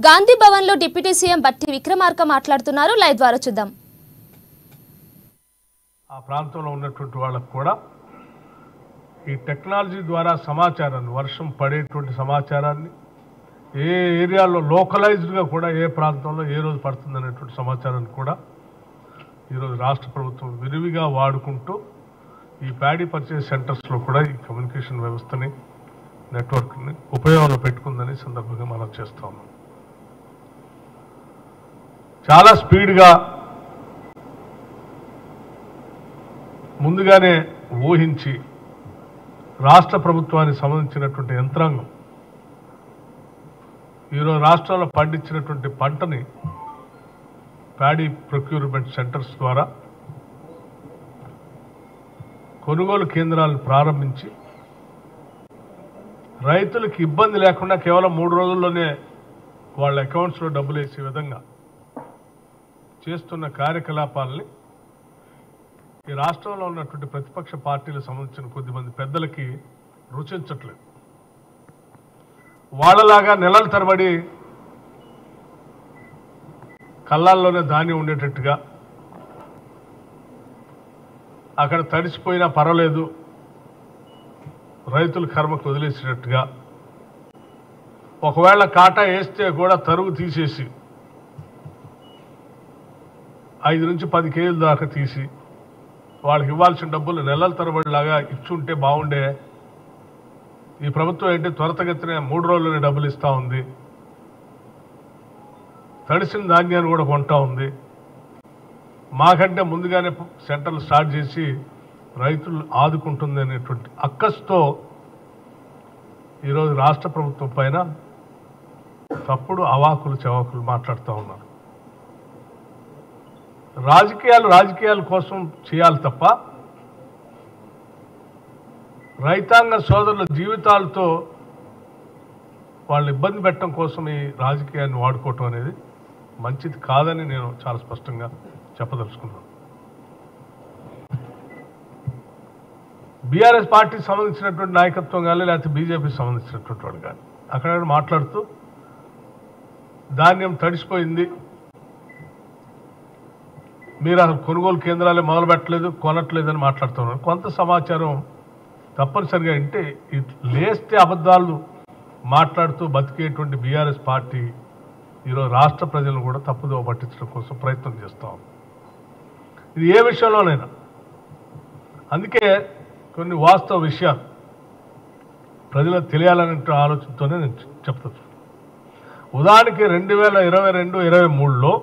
గాంధీ భవన్ లో deputy CM బట్టి విక్రమార్క మాట్లాడుతున్నారు. లైవ్ ద్వారా చూద్దాం. ఆ ప్రాంతంలో ఉన్నటువంటి వాళ్ళకు కూడా ఈ టెక్నాలజీ ద్వారా సమాచారాన్ని, వర్షం పడేటువంటి సమాచారాన్ని, ఏ ఏరియాలో లోకలైజ్డ్గా కూడా ఏ ప్రాంతంలో ఏ రోజు పడుతుంది అనేటువంటి సమాచారాన్ని కూడా ఈరోజు రాష్ట్ర ప్రభుత్వం విరివిగా వాడుకుంటూ ఈ ప్యాడీ పర్చేస్ సెంటర్స్లో కూడా ఈ కమ్యూనికేషన్ వ్యవస్థని, నెట్వర్క్ని ఉపయోగంలో పెట్టుకుందని సందర్భంగా మనం చేస్తూ ఉన్నాం. చాలా స్పీడ్గా ముందుగానే ఊహించి రాష్ట్ర ప్రభుత్వానికి సంబంధించినటువంటి యంత్రాంగం ఈరోజు రాష్ట్రంలో పండించినటువంటి పంటని ప్యాడీ ప్రొక్యూర్మెంట్ సెంటర్స్ ద్వారా కొనుగోలు కేంద్రాలను ప్రారంభించి రైతులకు ఇబ్బంది లేకుండా కేవలం 3 రోజుల్లోనే వాళ్ళ అకౌంట్స్లో డబ్బులు వేసే విధంగా చేస్తున్న కార్యకలాపాలని ఈ రాష్ట్రంలో ఉన్నటువంటి ప్రతిపక్ష పార్టీలకు సంబంధించిన కొద్దిమంది పెద్దలకి రుచించట్లేదు. వాళ్ళలాగా నెలల తరబడి కళ్ళాల్లోనే ధాన్యం ఉండేటట్టుగా, అక్కడ తడిసిపోయినా పర్వాలేదు రైతుల కర్మకు వదిలేసినట్టుగా, ఒకవేళ కాటా వేస్తే కూడా తరుగు తీసేసి 5 నుంచి 10 కేజీల దాకా తీసి వాళ్ళకి ఇవ్వాల్సిన డబ్బులు నెలల తరబడిలాగా ఇచ్చుంటే బాగుండే. ఈ ప్రభుత్వం ఏంటి త్వరితగతిన 3 రోజుల్లోనే డబ్బులు ఇస్తూ ఉంది, తడిసిన ధాన్యాన్ని కూడా కొంటా ఉంది, మాకంటే ముందుగానే సెంటర్లు స్టార్ట్ చేసి రైతులు ఆదుకుంటుంది అనేటువంటి అక్కస్తో ఈరోజు రాష్ట్ర ప్రభుత్వం పైన తప్పుడు అవాకులు చవాకులు మాట్లాడుతూ ఉన్నారు. రాజకీయాల కోసం చేయాలి తప్ప రైతాంగ సోదరుల జీవితాలతో వాళ్ళని ఇబ్బంది పెట్టడం కోసం ఈ రాజకీయాన్ని వాడుకోవటం అనేది మంచిది కాదని నేను చాలా స్పష్టంగా చెప్పదలుచుకున్నాను. బీఆర్ఎస్ పార్టీకి సంబంధించినటువంటి నాయకత్వం కానీ లేకపోతే బీజేపీకి సంబంధించినటువంటి వాడు కానీ అక్కడ మాట్లాడుతూ ధాన్యం తడిసిపోయింది, మీరు అసలు కొనుగోలు కేంద్రాలే మొదలు పెట్టలేదు, కొనట్లేదని మాట్లాడుతున్నారు. కొంత సమాచారం తప్పనిసరిగా అంటే లేస్తే అబద్ధాలు మాట్లాడుతూ బతికేటువంటి బీఆర్ఎస్ పార్టీ ఈరోజు రాష్ట్ర ప్రజలను కూడా తప్పుదోవ పట్టించడం కోసం ప్రయత్నం చేస్తాం. ఇది ఏ విషయంలోనైనా. అందుకే కొన్ని వాస్తవ విషయాలు ప్రజలకు తెలియాలనే ఆలోచనతోనే నేను చెప్తాను. ఉదాహరణకి 2022-23లో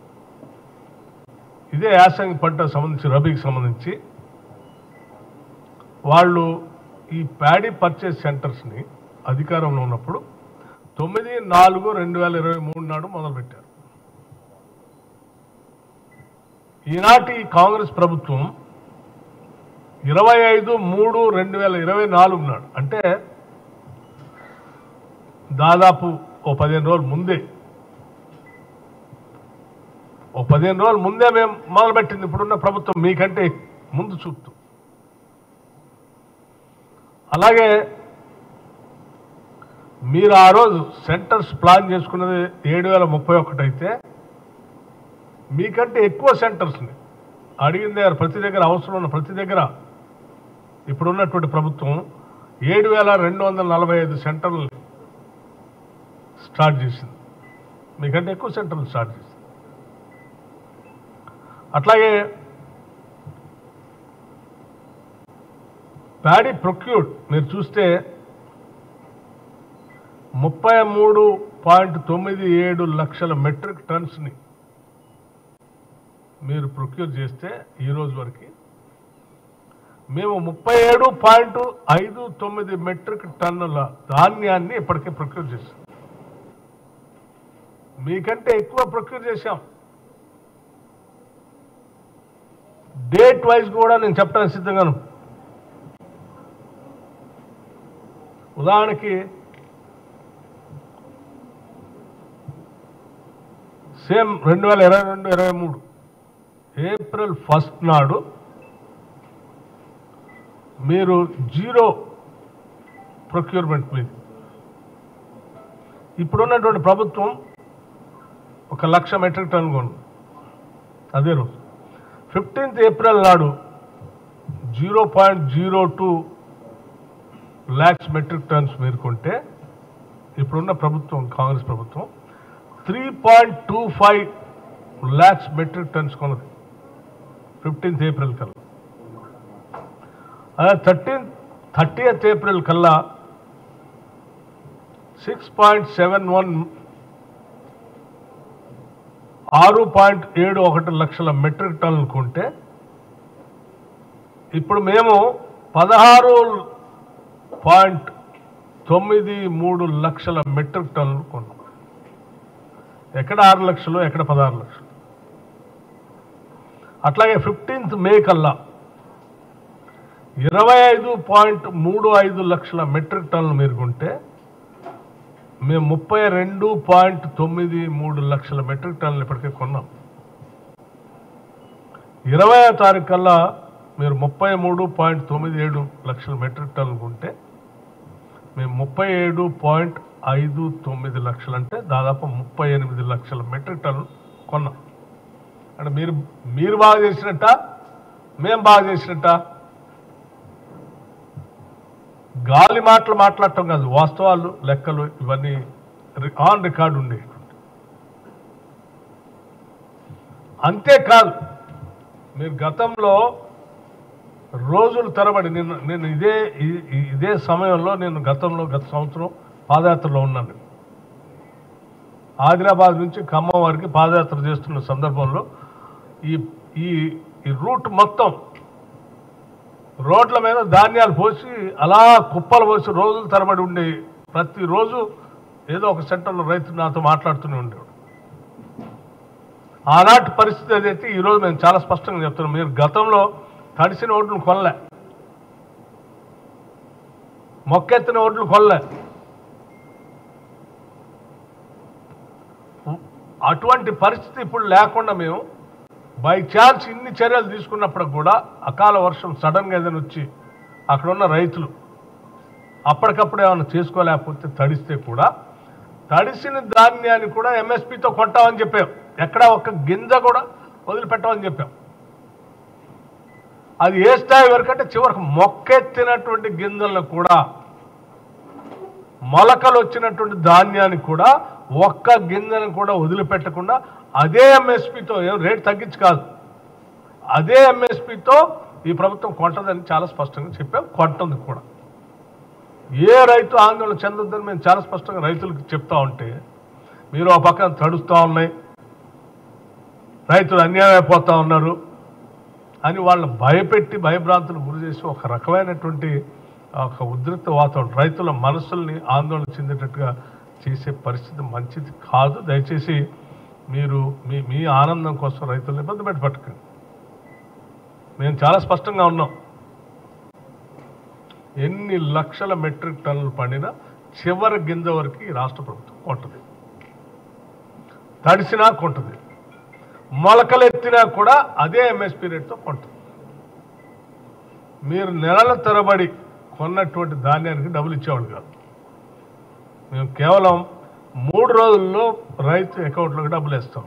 ఇదే యాసంగి పంట సంబంధించి రబీకి సంబంధించి వాళ్ళు ఈ ప్యాడీ పర్చేస్ సెంటర్స్ని అధికారంలో ఉన్నప్పుడు 9/4/2023 నాడు మొదలుపెట్టారు. ఈనాటి కాంగ్రెస్ ప్రభుత్వం 25/3/2024 నాడు, అంటే దాదాపు 15 రోజుల ముందే, 15 రోజుల ముందే మేము మొదలుపెట్టింది ఇప్పుడున్న ప్రభుత్వం మీకంటే ముందు చూపుతూ. అలాగే మీరు ఆ రోజు సెంటర్స్ ప్లాన్ చేసుకున్నది 7,031 అయితే మీకంటే ఎక్కువ సెంటర్స్ని అడిగిన దగ్గర ప్రతి దగ్గర అవసరం ఉన్న ప్రతి దగ్గర ఇప్పుడున్నటువంటి ప్రభుత్వం 7,245 సెంటర్లు స్టార్ట్ చేసింది. మీకంటే ఎక్కువ సెంటర్లు స్టార్ట్ చేసింది. అట్లాగే ప్యాడీ ప్రొక్యూర్డ్ మీరు చూస్తే 33.97 లక్షల మెట్రిక్ టన్స్ని మీరు ప్రొక్యూర్ చేస్తే ఈరోజు వరకు మేము 37.59 మెట్రిక్ టన్నుల ధాన్యాన్ని ఇప్పటికే ప్రొక్యూర్ చేసాం. మీకంటే ఎక్కువ ప్రొక్యూర్ చేశాం. డేట్ వైజ్ కూడా నేను చెప్పడానికి సిద్ధంగాను. ఉదాహరణకి సేమ్ 2022-23 ఏప్రిల్ 1 నాడు మీరు 0 ప్రొక్యూర్మెంట్ మీద ఇప్పుడున్నటువంటి ప్రభుత్వం 1,00,000 మెట్రిక్ టన్నులు కొన్నాం అదే రోజు. 15th ఏప్రిల్ నాడు 0.02 lakhs మెట్రిక్ టన్స్ మీరు కొంటే ఇప్పుడున్న ప్రభుత్వం కాంగ్రెస్ ప్రభుత్వం 3.25 lakhs మెట్రిక్ టన్స్ కొన్నది 15th ఏప్రిల్ కల్లా. అదే 30th ఏప్రిల్ కల్లా 6.71 6.71 లక్షల మెట్రిక్ టన్నులు కొంటే ఇప్పుడు మేము 16.93 లక్షల మెట్రిక్ టన్నులు కొన్నాం. ఎక్కడ 6 లక్షలు, ఎక్కడ 16 లక్షలు. అట్లాగే 15th మే కల్లా 25.35 లక్షల మెట్రిక్ టన్నులు మీరు కొంటే మేము 32.93 లక్షల మెట్రిక్ టన్నులు ఇప్పటికే కొన్నాం. 20వ తారీఖు కల్లా మీరు 33.97 లక్షల మెట్రిక్ టన్నులు కొంటే మేము 37.59 లక్షలు అంటే దాదాపు 38 లక్షల మెట్రిక్ టన్నులు కొన్నాం. అంటే మీరు బాగా చేసినట్ట, మేము బాగా చేసినట్ట? గాలి మాటలు మాట్లాడటం కాదు, వాస్తవాలు లెక్కలు ఇవన్నీ ఆన్ రికార్డు ఉండే. అంతేకాదు మీరు గతంలో రోజుల తరబడి నేను ఇదే సమయంలో గత సంవత్సరం పాదయాత్రలో ఉన్నాను. ఆదిలాబాద్ నుంచి ఖమ్మం వరకు పాదయాత్ర చేస్తున్న సందర్భంలో ఈ రూట్ మొత్తం రోడ్ల మీద ధాన్యాలు పోసి అలా కుప్పలు పోసి రోజుల తరబడి ఉండే, ప్రతిరోజు ఏదో ఒక సెంటర్లో రైతు నాతో మాట్లాడుతూనే ఉండేవాడు. ఆనాటి పరిస్థితి అదైతే ఈరోజు మేము చాలా స్పష్టంగా చెప్తున్నాం. మీరు గతంలో తడిసిన ఓట్లు కొనలే, మొక్కెత్తిన ఓట్లు కొనలే. అటువంటి పరిస్థితి ఇప్పుడు లేకుండా మేము బై ఛాన్స్ ఇన్ని చర్యలు తీసుకున్నప్పుడు కూడా అకాల వర్షం సడన్గా ఏదైనా వచ్చి అక్కడ ఉన్న రైతులు అప్పటికప్పుడు ఏమైనా చేసుకోలేకపోతే తడిస్తే కూడా తడిసిన ధాన్యాన్ని కూడా ఎంఎస్పీతో కొంటామని చెప్పాం. ఎక్కడ ఒక్క గింజ కూడా వదిలిపెట్టామని చెప్పాం. అది ఏ స్థాయి వరకు అంటే చివరికి మొక్కెత్తినటువంటి గింజలను కూడా, మొలకలు వచ్చినటువంటి ధాన్యాన్ని కూడా ఒక్క గింజను కూడా వదిలిపెట్టకుండా అదే ఎంఎస్పీతో, రేటు తగ్గించి కాదు, అదే ఎంఎస్పీతో ఈ ప్రభుత్వం కొంటదని చాలా స్పష్టంగా చెప్పాం. కొంటుంది కూడా. ఏ రైతు ఆందోళన చెందొద్దని మేము చాలా స్పష్టంగా రైతులకు చెప్తా ఉంటే మీరు ఆ పక్కన తడుస్తూ ఉన్నాయి, రైతులు అన్యాయం అయిపోతూ ఉన్నారు అని వాళ్ళని భయపెట్టి భయభ్రాంతులు గురి చేసి ఒక రకమైనటువంటి ఒక ఉద్రిక్త వాతావరణం, రైతుల మనసుల్ని ఆందోళన చెందేటట్టుగా చేసే పరిస్థితి మంచిది కాదు. దయచేసి మీరు మీ ఆనందం కోసం రైతులను ఇబ్బంది పెట్టకండి. మేము చాలా స్పష్టంగా ఉన్నాం. ఎన్ని లక్షల మెట్రిక్ టన్నులు పండినా చివరి గింజ వరకు ఈ రాష్ట్ర ప్రభుత్వం కొంటుంది, తడిసినా కొంటుంది, మొలకలెత్తినా కూడా అదే ఎంఎస్పీ రేట్తో కొంటుంది. మీరు నెలల తరబడి కొన్నటువంటి ధాన్యానికి డబ్బులు ఇచ్చేవాళ్ళు కాదు. మేము కేవలం 3 రోజుల్లో రైతు అకౌంట్లోకి డబ్బులు వేస్తాం.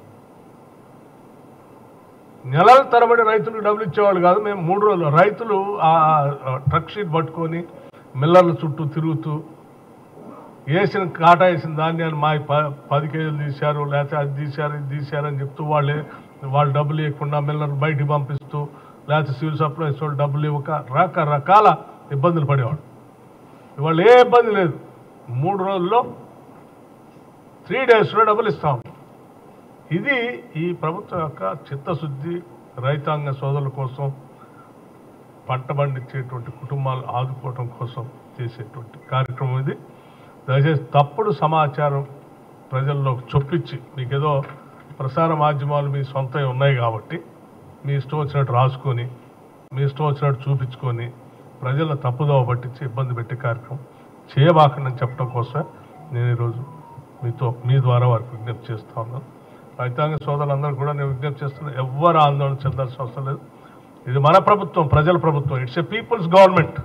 నెలల తరబడి రైతులకు డబ్బులు ఇచ్చేవాళ్ళు కాదు. మేము 3 రోజులు రైతులు ఆ ట్రక్ షీట్ పట్టుకొని మిల్లర్ల చుట్టూ తిరుగుతూ వేసిన కాటా వేసిన ధాన్యాన్ని మా 10 కేజీలు తీశారు, లేకపోతే అది తీశారు ఇది తీశారు అని చెప్తూ వాళ్ళు డబ్బులు ఇవ్వకుండా మిల్లర్లు బయటికి పంపిస్తూ, లేకపోతే సివిల్ సప్లైస్ వాళ్ళు డబ్బులు ఇవ్వక రకరకాల ఇబ్బందులు పడేవాడు. ఇవాళ ఏ ఇబ్బంది లేదు. 3 రోజుల్లో 3 డేస్లో డబ్బులు ఇస్తాం. ఇది ఈ ప్రభుత్వం యొక్క చిత్తశుద్ధి, రైతాంగ సోదరుల కోసం, పంట పండించేటువంటి కుటుంబాలు ఆదుకోవటం కోసం చేసేటువంటి కార్యక్రమం ఇది. దయచేసి తప్పుడు సమాచారం ప్రజల్లోకి చొప్పించి, మీకేదో ప్రసార మాధ్యమాలు మీ సొంతవి ఉన్నాయి కాబట్టి మీ ఇష్టం వచ్చినట్టు రాసుకొని, మీ ఇష్టం వచ్చినట్టు చూపించుకొని ప్రజలను తప్పుదోవ పట్టించి ఇబ్బంది పెట్టే కార్యక్రమం చేయబాకండి చెప్పడం కోసమే నేను ఈరోజు మీ ద్వారా వారికి విజ్ఞప్తి చేస్తూ ఉన్నాను. రైతాంగ సోదరులందరూ కూడా నేను విజ్ఞప్తి చేస్తున్నాను, ఎవ్వరు ఆందోళన చెందాల్సిన అవసరం లేదు. ఇది మన ప్రభుత్వం, ప్రజల ప్రభుత్వం. It's a people's government.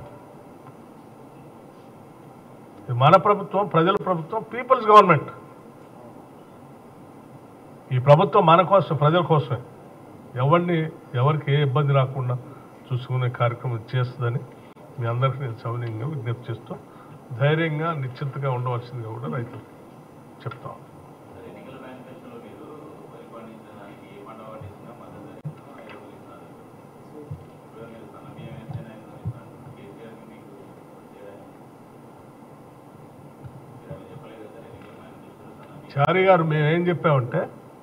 ఇది మన ప్రభుత్వం, ప్రజల ప్రభుత్వం, పీపుల్స్ గవర్నమెంట్. ఈ ప్రభుత్వం మన కోసం, ప్రజల కోసమే, ఎవరికి ఏ ఇబ్బంది రాకుండా చూసుకునే కార్యక్రమం చేస్తుందని మీ అందరికీ నేను సవినయంగా విజ్ఞప్తి చేస్తూ ధైర్యంగా నిశ్చింతగా ఉండవలసిందిగా కూడా రైతులు చెప్తాం. చారి గారు మేమేం చెప్పామంటే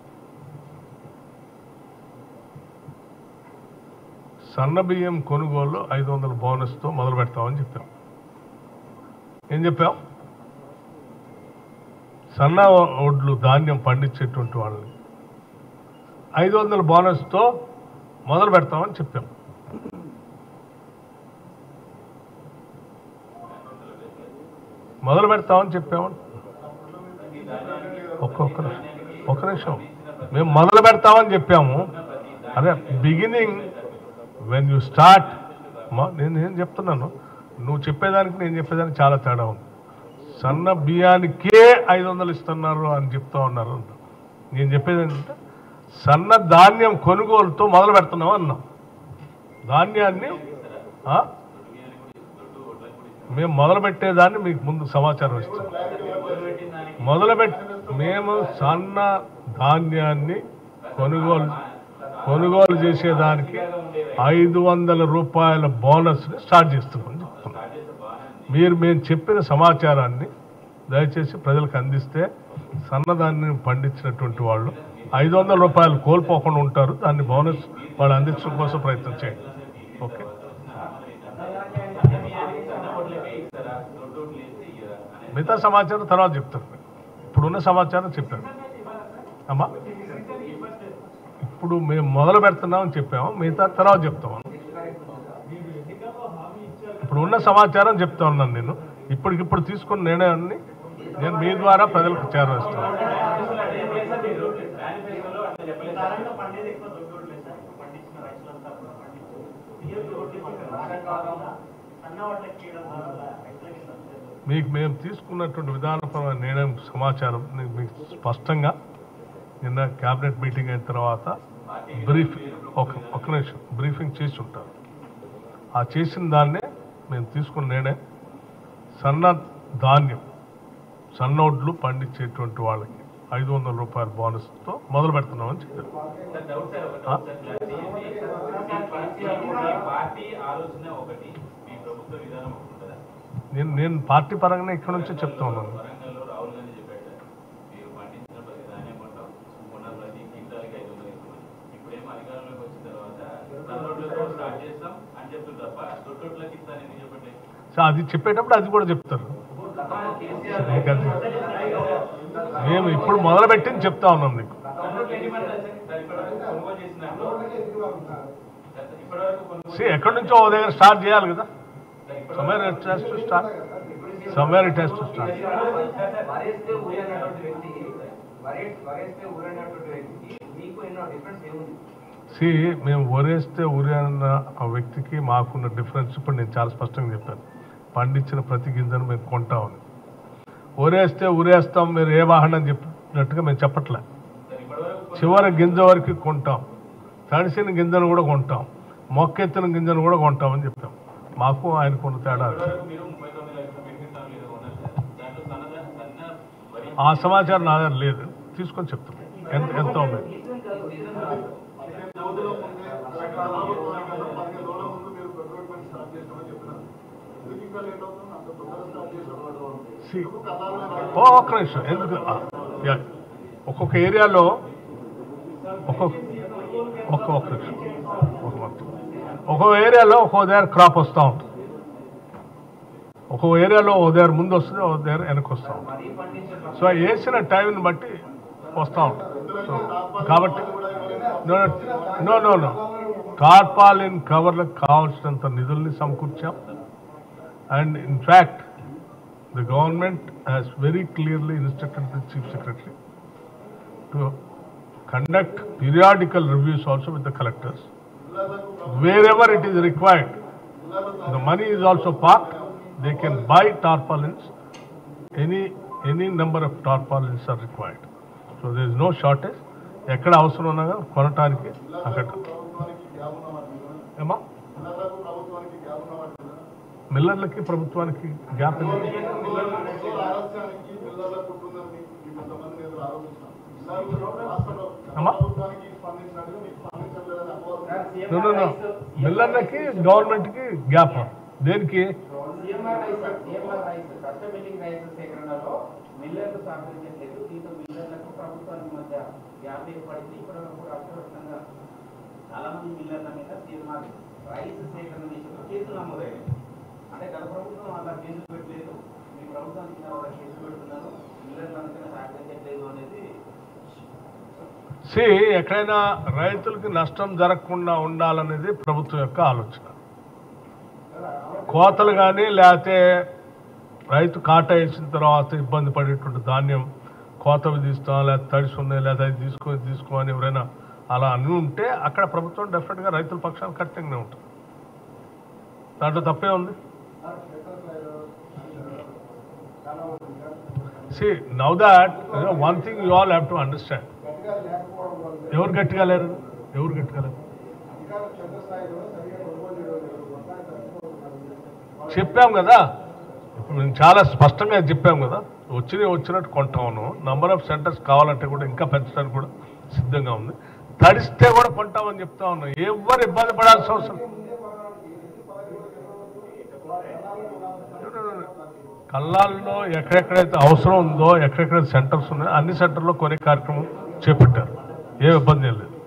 సన్న బియ్యం కొనుగోలు 500 బోనస్తో మొదలు పెడతామని చెప్పాం. ఏం చెప్పాం? సన్న ఒడ్లు ధాన్యం పండించేటువంటి వాళ్ళని 500 బోనస్తో మొదలు పెడతామని చెప్పాం. మొదలు పెడతామని చెప్పాము. ఒక్క నిమిషం, మేము మొదలు పెడతామని చెప్పాము. అదే బిగినింగ్ వెన్ యూ స్టార్ట్. నేను చెప్తున్నాను, నువ్వు చెప్పేదానికి నేను చెప్పేదానికి చాలా తేడా ఉంది. సన్న బియ్యానికే 500 ఇస్తున్నారు అని చెప్తా ఉన్నారు. నేను చెప్పేది ఏంటంటే సన్న ధాన్యం కొనుగోలుతో మొదలు పెడుతున్నాం అన్నాం. ధాన్యాన్ని మేము మొదలు పెట్టేదాన్ని మీకు ముందు సమాచారం ఇస్తాం. మేము సన్న ధాన్యాన్ని కొనుగోలు చేసేదానికి 500 రూపాయల బోనస్ని స్టార్ట్ చేస్తున్నామని చెప్తున్నాం. మేము చెప్పిన సమాచారాన్ని దయచేసి ప్రజలకు అందిస్తే సన్నధాన్యం పండించినటువంటి వాళ్ళు 500 రూపాయలు కోల్పోకుండా ఉంటారు. దాన్ని బోనస్ వాళ్ళు అందించడం కోసం ప్రయత్నం చేయండి. ఓకే, మిగతా సమాచారం తర్వాత చెప్తారు. ఇప్పుడున్న సమాచారం చెప్పాను అమ్మా. ఇప్పుడు మేము మొదలు పెడుతున్నామని చెప్పాము, మిగతా తర్వాత చెప్తాము. ఇప్పుడు ఉన్న సమాచారం చెప్తా ఉన్నాను. నేను ఇప్పటికిప్పుడు తీసుకున్న నిర్ణయాన్ని నేను మీ ద్వారా ప్రజలకు చేరవేస్తాను. మీకు మేము తీసుకున్నటువంటి విధానపరమైన నిర్ణయం సమాచారం మీకు స్పష్టంగా నిన్న క్యాబినెట్ మీటింగ్ అయిన తర్వాత బ్రీఫింగ్ చేసి ఉంటారు. ఆ చేసిన దాన్నే మేము తీసుకున్న నిర్ణయం సన్న ధాన్యం, సన్న ఒడ్లు పండించేటువంటి వాళ్ళకి 500 రూపాయల బోనస్తో మొదలు పెడుతున్నామని చెప్పారు. నేను పార్టీ పరంగానే ఇక్కడ నుంచే చెప్తా ఉన్నాను. అది చెప్పేటప్పుడు అది కూడా చెప్తారు. మేము ఇప్పుడు మొదలుపెట్టింది చెప్తా ఉన్నాం నీకు. ఎక్కడి నుంచో ఓ దగ్గర స్టార్ట్ చేయాలి కదా. Somewhere it has to start. మేము వరేస్తే ఊరి అన్న ఆ వ్యక్తికి మాకున్న డిఫరెన్స్ ఇప్పుడు నేను చాలా స్పష్టంగా చెప్పాను. పండించిన ప్రతి గింజను మేము కొంటామని. ఊరేస్తే ఊరేస్తాం మీరు ఏ వాహనం చెప్పినట్టుగా మేము చెప్పట్లే. చివరి గింజ వరకు కొంటాం, తడిసిన గింజను కూడా కొంటాం, మొక్కెత్తిన గింజను కూడా కొంటామని చెప్పాం. మాకు ఆయనకున్న తేడా. ఆ సమాచారం నా దగ్గర లేదు, తీసుకొని చెప్తాం ఎంత ఉంది. ఒక్క నిమిషం, ఎందుకు ఒక్కొక్క ఏరియాలో ఒక్కొక్క ఏరియాలో ఒక్కో దగ్గర క్రాప్ వస్తూ ఉంటుంది. ఒక్కొక్క ఏరియాలో ఓ దగ్గర ముందు వస్తుంది, ఓ దగ్గర వెనక్కి వస్తూ ఉంటుంది. సో వేసిన టైంని బట్టి వస్తూ ఉంటుంది. సో కాబట్టి నో టార్పాలిన్ కవర్లకు కావాల్సినంత నిధుల్ని సమకూర్చాం. And in fact the government has very clearly instructed the Chief Secretary to conduct periodical reviews also with the collectors. Wherever it is required, the money is also parked. They can buy tarpaulins. Any number of tarpaulins are required. So there is no shortage. ఎక్కడ అవసరం ఉన్నదో కొనటానికి అక్కడ ఏమా మిల్లర్లకి ప్రభుత్వానికి gap మిల్లర్లకి గవర్నమెంట్కి gap దేనికి మిల్లర్లు సహకరించట్లేదు. దీంతో మిల్లర్లకు ప్రభుత్వానికి మధ్య గ్యాప్ ఏర్పడింది. ఇప్పుడు రాష్ట్రవ్యాప్తంగా చాలా మంది మిల్లర్ల మీద సీఎంఆర్ రైస్ సేకరణ విషయంలో కేసులు నమోదయ్యాయి. అంటే గత ప్రభుత్వం అలా కేసులు పెట్టలేదు, మీ ప్రభుత్వానికి అలా కేసులు పెడుతున్నారు, మిల్లర్లందరికీ సహకరించట్లేదు అనేది. ఎక్కడైనా రైతులకి నష్టం జరగకుండా ఉండాలనేది ప్రభుత్వం యొక్క ఆలోచన. కోతలు కానీ లేకపోతే రైతు కాటా వేసిన తర్వాత ఇబ్బంది పడేటువంటి ధాన్యం కోత విధిస్తాం, లేకపోతే తడిసి ఉన్నాయి, లేదా అది తీసుకోని ఎవరైనా అలా అని ఉంటే అక్కడ ప్రభుత్వం డెఫినెట్గా రైతుల పక్షాన్ని ఖచ్చితంగానే ఉంటుంది. దాంట్లో తప్పే ఉంది. Now that one thing you all have to understand. ఎవరు గట్టిగా లేరు? చెప్పాం కదా, ఇప్పుడు మేము చాలా స్పష్టంగా చెప్పాం కదా, వచ్చినట్టు కొంటాము. నంబర్ ఆఫ్ సెంటర్స్ కావాలంటే కూడా ఇంకా పెంచడానికి కూడా సిద్ధంగా ఉంది. తడిస్తే కూడా కొంటామని చెప్తా ఉన్నాం. ఎవరు ఇబ్బంది పడాల్సిన అవసరం. కల్లాల్లో ఎక్కడెక్కడైతే అవసరం ఉందో, ఎక్కడెక్కడైతే సెంటర్స్ ఉన్నాయో అన్ని సెంటర్లో కొనే కార్యక్రమం చేపట్టారు. ఏ ఇబ్బంది ఏం లేదు.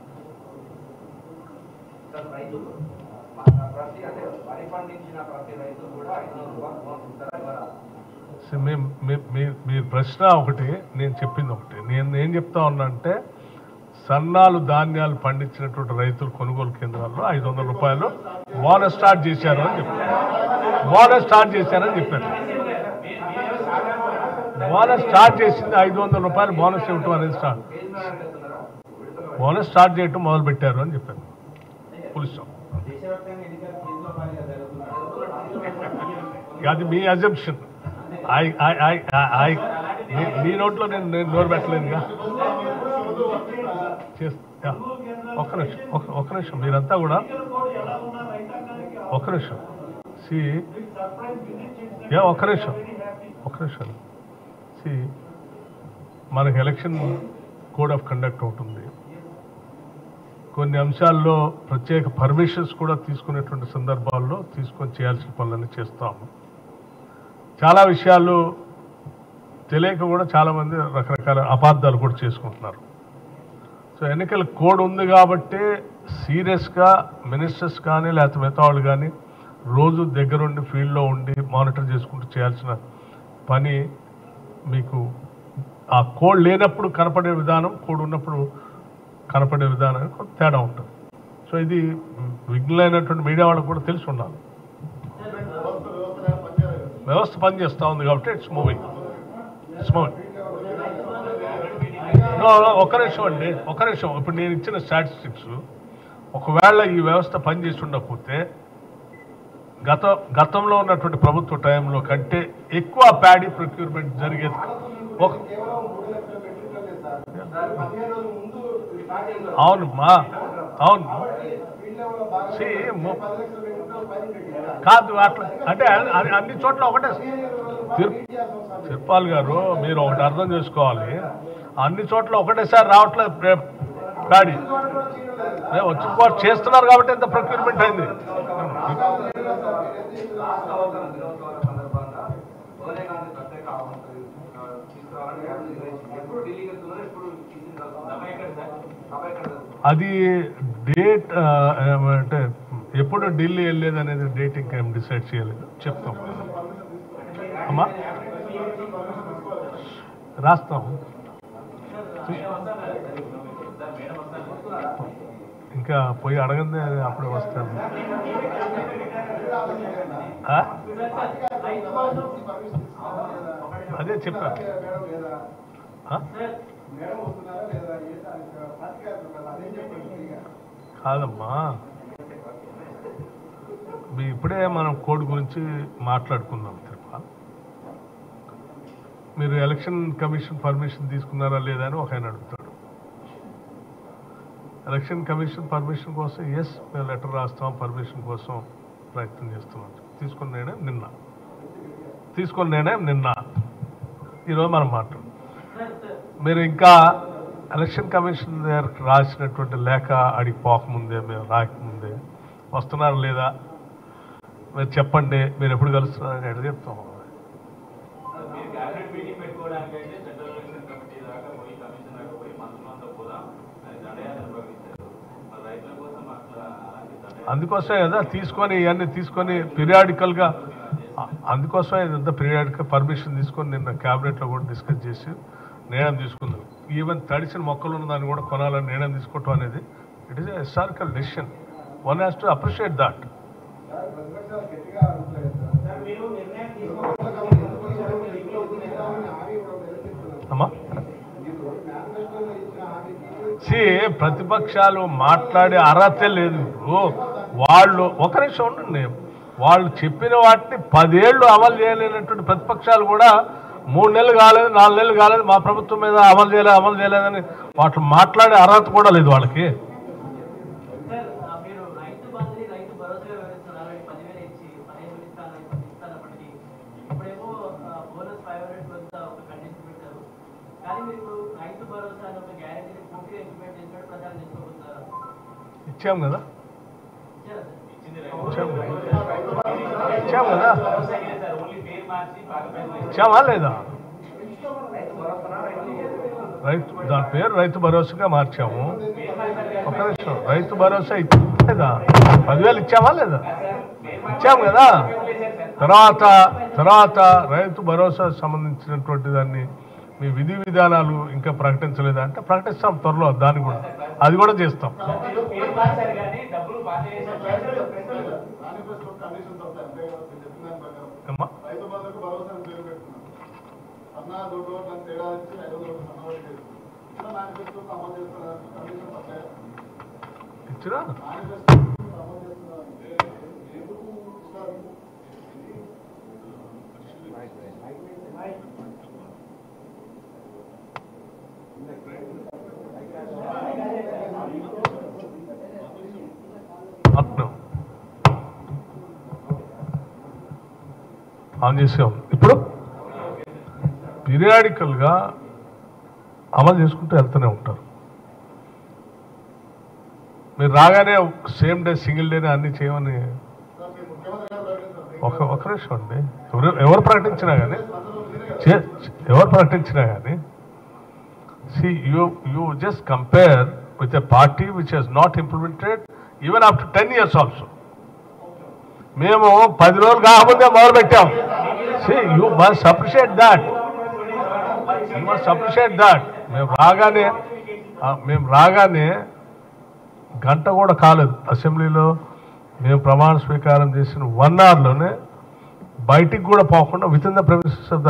మీరు ప్రశ్న ఒకటి, నేను చెప్పింది ఒకటి. నేను ఏం చెప్తా ఉన్నా అంటే సన్నాలు ధాన్యాలు పండించినటువంటి రైతులు కొనుగోలు కేంద్రాల్లో 500 రూపాయలు బోనస్ స్టార్ట్ చేశారు అని చెప్పారు. బోనస్ స్టార్ట్ చేసింది 500 రూపాయలు బోనస్ ఇవ్వటం అనేది బోనస్ స్టార్ట్ చేయటం మొదలు పెట్టారు అని చెప్పారు. పులిస్ అది మీ అజంప్షన్. మీ నోట్లో నేను నోరు పెట్టలేనుగా. ఒక్క నిమిషం మీరంతా కూడా ఒక్క నిమిషం మనకి ఎలక్షన్ కోడ్ ఆఫ్ కండక్ట్ అవుతుంది. కొన్ని అంశాల్లో ప్రత్యేక పర్మిషన్స్ కూడా తీసుకునేటువంటి సందర్భాల్లో తీసుకొని చేయాల్సిన పనులన్నీ చేస్తాము. చాలా విషయాలు తెలియక కూడా చాలామంది రకరకాల అపార్థాలు కూడా చేసుకుంటున్నారు. సో ఎన్నికల కోడ్ ఉంది కాబట్టి సీరియస్గా మినిస్టర్స్ కానీ లేకపోతే మిగతా వాళ్ళు కానీ రోజు దగ్గరుండి ఫీల్డ్లో ఉండి మానిటర్ చేసుకుంటూ చేయాల్సిన పని మీకు ఆ కోడ్ లేనప్పుడు కనపడే విధానం, కోడ్ ఉన్నప్పుడు కనపడే విధానానికి కొంత తేడా ఉంటుంది. సో ఇది విఘ్నులైనటువంటి మీడియా వాళ్ళకు కూడా తెలిసి ఉండాలి. వ్యవస్థ పనిచేస్తూ ఉంది కాబట్టి ఇట్స్ మూవింగ్. ఒక్క నిమిషం అండి, ఒక్క నిమిషం. ఇప్పుడు నేను ఇచ్చిన స్టాటిస్టిక్స్ ఒకవేళ ఈ వ్యవస్థ పనిచేసి ఉండకపోతే గతంలో ఉన్నటువంటి ప్రభుత్వ టైంలో కంటే ఎక్కువ ప్యాడీ ప్రొక్యూర్మెంట్ జరిగేది. అవునమ్మా, అవును. కాదు అట్లా అంటే అన్ని చోట్ల ఒకటే. తిరుపాల్ గారు మీరు ఒకటి అర్థం చేసుకోవాలి, అన్ని చోట్ల ఒకటేసారి రావట్లేదు ప్యాడీ. వచ్చి చేస్తున్నారు కాబట్టి ఎంత ప్రొక్యూర్మెంట్ అయింది. అది డేట్ అంటే ఎప్పుడు ఢిల్లీ వెళ్ళేది అనేది డేట్ ఇంకా ఏం డిసైడ్ చేయలేదు, చెప్తాం అమ్మా, రాస్తాం. ఇంకా పోయి అడగందే అప్పుడే వస్తాను. అదే చెప్పాను. కాదమ్మా, ఇప్పుడే మనం కోడ్ గురించి మాట్లాడుకుందాం. తిరుపతి మీరు ఎలక్షన్ కమిషన్ పర్మిషన్ తీసుకున్నారా లేదా అని ఒక ఆయన అడుగుతాడు. ఎలక్షన్ కమిషన్ పర్మిషన్ కోసం మేము లెటర్ రాస్తాం, పర్మిషన్ కోసం ప్రయత్నం చేస్తున్నాం. తీసుకున్న నిర్ణయం నిన్న ఈరోజు మనం మాట్లాడు. మీరు ఇంకా ఎలక్షన్ కమిషన్ దగ్గర రాసినటువంటి లేఖ అడిగి పోకముందే, మేము రాకముందే వస్తున్నారు లేదా మీరు చెప్పండి, మీరు ఎప్పుడు కలుస్తున్నారని ఎక్కడ చెప్తాం. అందుకోసమే కదా తీసుకొని ఇవన్నీ తీసుకొని పీరియాడికల్గా, అందుకోసమే ఇదంతా పీరియాడికల్ పర్మిషన్ తీసుకొని నిన్న క్యాబినెట్లో కూడా డిస్కస్ చేసి నిర్ణయం తీసుకుందాం. ఈవెన్ తడిసిన మొక్కలు ఉన్న దాన్ని కూడా కొనాలని నిర్ణయం తీసుకోవటం అనేది it is a historical decision. One has to appreciate that. అమ్మా ప్రతిపక్షాలు మాట్లాడే అర్హతే లేదు. వాళ్ళు ఒక నిమిషం ఉండండి, వాళ్ళు చెప్పిన వాటిని 10 ఏళ్ళు అమలు చేయలేనటువంటి ప్రతిపక్షాలు కూడా 3 నెలలు కాలేదు, 4 నెలలు కాలేదు, మా ప్రభుత్వం మీద అమలు చేయలేదని వాటిని మాట్లాడే అర్హత కూడా లేదు వాళ్ళకి. ఇచ్చాం కదా ఇచ్చామా లేదా? దాని పేరు రైతు భరోసాగా మార్చాము. ఒక నిమిషం, రైతు భరోసా ఇచ్చేదా? 10,000 ఇచ్చామా లేదా? ఇచ్చాము కదా. తర్వాత రైతు భరోసా సంబంధించినటువంటి దాన్ని మీ విధి విధానాలు ఇంకా ప్రకటించలేదా అంటే ప్రకటిస్తాం త్వరలో, దాన్ని కూడా అది కూడా చేస్తాం. ఇచ్చినా ఆన్ చేసాం. ఇప్పుడు పీరియాడికల్గా అమలు చేసుకుంటూ వెళ్తూనే ఉంటారు. మీరు రాగానే సేమ్ డే సింగిల్ డేనే అన్ని చేయమని ఒక నిమిషం అండి. ఎవరు ప్రకటించినా కానీ see you just compare with a party which has not implemented even after 10 years also. మేము 10 రోజులు కాకముందే మొదలు పెట్టాం. see you must appreciate that. మేము రాగానే గంట కూడా కాలేదు అసెంబ్లీలో. మేము ప్రమాణ స్వీకారం చేసిన 1 hourలోనే బయటికి కూడా పోకుండా within the premises of the